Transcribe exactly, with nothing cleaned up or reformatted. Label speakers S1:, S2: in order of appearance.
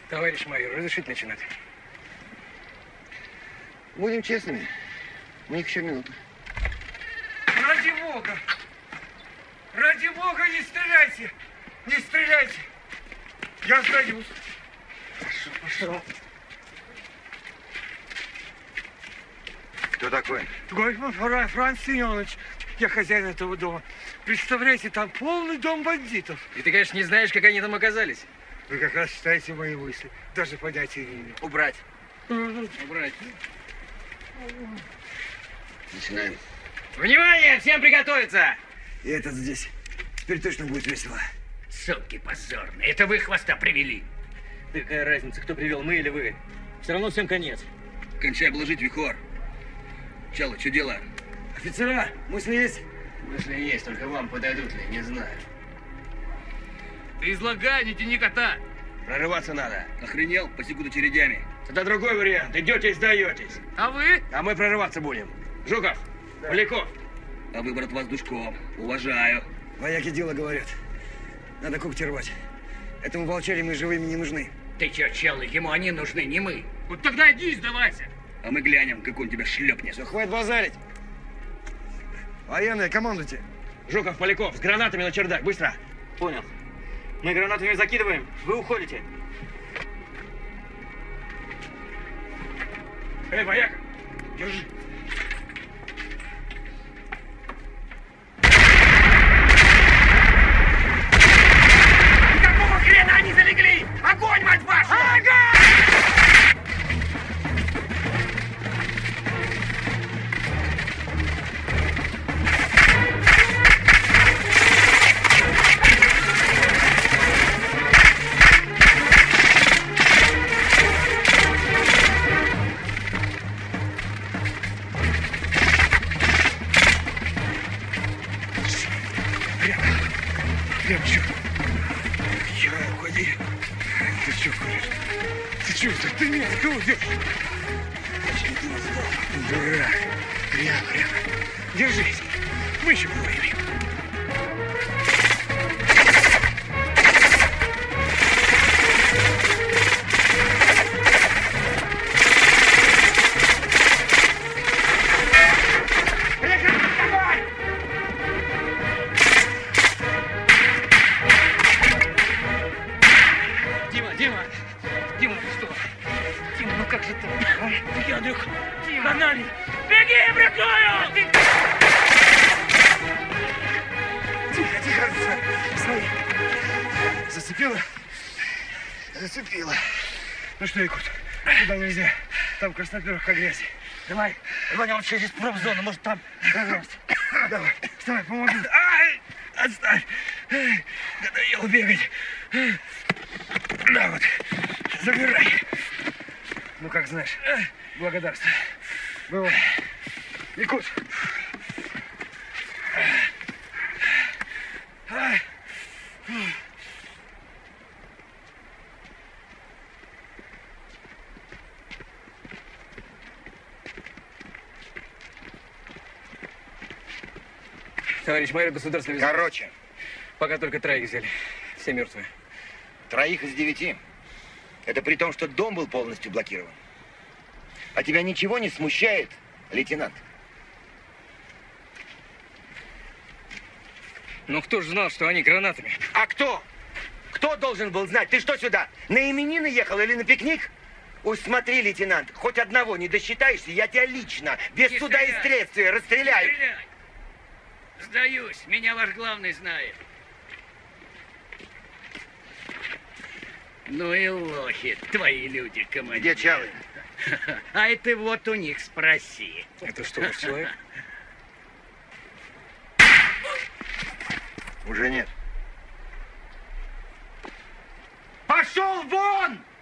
S1: Товарищ майор, разрешите начинать?
S2: Будем честными. У них еще минута.
S1: Ради Бога! Ради Бога, не стреляйте! Не стреляйте! Я сдаюсь.
S2: Пошел, пошел. Кто такой?
S1: Фра- Франц Семенович. Я хозяин этого дома. Представляете, там полный дом бандитов.
S3: И ты, конечно, не знаешь, как они там оказались?
S1: Вы как раз читаете мои мысли. Даже понятия не имею.
S3: Убрать. Убрать.
S2: Начинаем.
S3: Внимание! Всем приготовиться!
S2: И этот здесь. Теперь точно будет весело.
S4: Суки позорные. Это вы хвоста привели.
S3: Да какая разница, кто привел, мы или вы? Все равно всем конец.
S2: Кончай обложить, вихор. Чало, что дело? Офицера, мысли есть?
S3: Мысли есть, только вам подойдут ли, не знаю.
S4: Ты излагай, не тяни кота.
S3: Прорываться надо.
S2: Охренел? Посекут очередями.
S3: Тогда другой вариант. Идете и сдаетесь.
S4: А вы?
S3: А мы прорываться будем. Жуков, да. Поляков.
S2: А выбор от вас душком. Уважаю.
S5: Вояки дело говорят. Надо когти рвать. Этому волчаре мы живыми не нужны.
S4: Ты чё, чел, ему они нужны, не мы. Вот тогда иди и сдавайся.
S2: А мы глянем, как он тебя шлепнет.
S5: Все, хватит базарить. Военные, командуйте.
S3: Жуков, Поляков, с гранатами на чердак. Быстро. Понял. Мы гранатами закидываем, вы уходите. Эй, вояка, держи.
S4: Какого хрена они залегли? Огонь, мать вашу! Огонь!
S1: Прям черт. Я, уходи. Ты что куришь? Ты что это? Ты меня за кого держишь? Дурак. Прямо, прямо. Держись. Мы еще повоюем.
S4: Канали! Беги, бракую!
S1: Тихо, тихо, стой. Зацепила? Зацепила. Ну что, Якут, туда нельзя. Там красноперка грязь. Давай, Ваня, он через промзону, может там прорваться. Давай, вставай, помогу. Ай, отставь. Надоело бегать. Да вот, забирай. Ну, как знаешь, благодарствую. Бывай. Якут.
S3: Товарищ майор, государственный...
S2: Короче.
S3: Пока только троих взяли. Все мертвые.
S2: Троих из девяти. Это при том, что дом был полностью блокирован. А тебя ничего не смущает, лейтенант?
S3: Ну кто же знал, что они гранатами?
S2: А кто? Кто должен был знать? Ты что сюда, на именины ехал или на пикник? Уж смотри, лейтенант, хоть одного не досчитаешься, я тебя лично, без
S4: Не
S2: суда
S4: стреляй.
S2: и следствия, расстреляю.
S4: Не стреляй. Сдаюсь, меня ваш главный знает. Ну и лохи, твои люди, командир.
S2: Где Чалый?
S4: А это вот у них спроси.
S3: Это что, ваш человек?
S2: Уже нет.
S4: Пошел вон!